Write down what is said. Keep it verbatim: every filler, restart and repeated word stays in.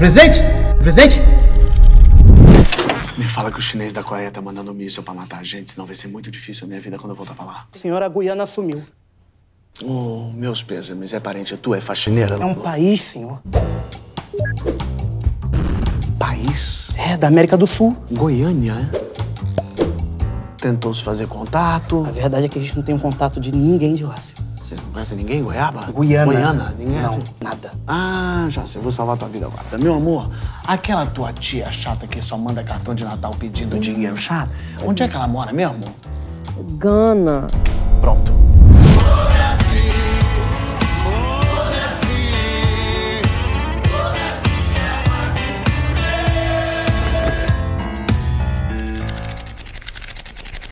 Presidente? Presidente? Me fala que o chinês da Coreia tá mandando um míssil pra matar a gente, senão vai ser muito difícil a minha vida quando eu voltar pra lá. Senhora, a Guiana sumiu. Oh, meus pêsames, é parente tu, é faxineira? É um país, senhor. País? É, da América do Sul. Goiânia, é? Tentou se fazer contato? A verdade é que a gente não tem um contato de ninguém de lá, senhor. Você não conhece ninguém em Goiaba? Guiana. Goiana? Ninguém Não, assim? nada. Ah, já sei, eu vou salvar tua vida agora. Meu amor, aquela tua tia chata que só manda cartão de Natal pedindo dinheiro chata, onde é que ela mora mesmo? Gana. Pronto.